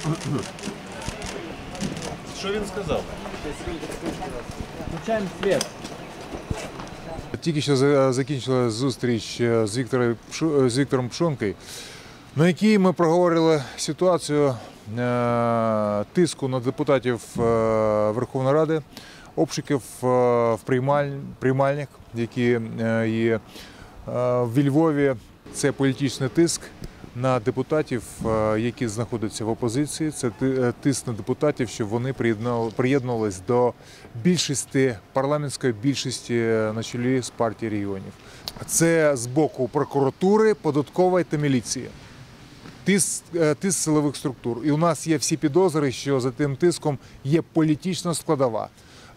Що він сказав? Включаємо світ. Тільки що закінчилася зустріч з Віктором Пшонкою, на якій ми проговорили ситуацію тиску на депутатів Верховної Ради, обшуків в приймальнях, які є в Львові. Це політичний тиск на депутатів, які знаходяться в опозиції. Це тиск на депутатів, щоб вони приєднувалися до більшості, парламентської більшості на чолі з партії регіонів. Це з боку прокуратури, податкової та міліції. Тиск силових структур. І у нас є всі підозри, що за тим тиском є політична складова.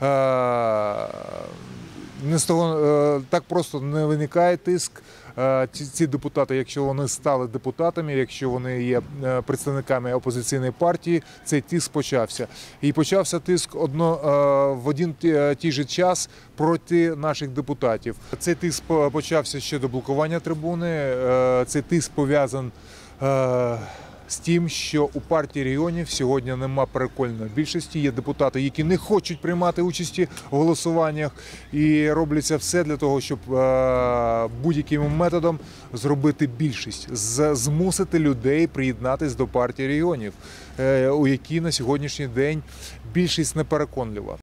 Не з того, так просто не виникає тиск. Ці депутати, якщо вони стали депутатами, якщо вони є представниками опозиційної партії, цей тиск почався. І почався тиск в один той же час проти наших депутатів. Цей тиск почався щодо блокування трибуни, цей тиск пов'язаний з тим, що у партії регіонів сьогодні нема переконної більшості. Є депутати, які не хочуть приймати участі в голосуваннях і робляться все для того, щоб будь-яким методом зробити більшість, змусити людей приєднатися до партії регіонів, у якій на сьогоднішній день більшість непереконлива.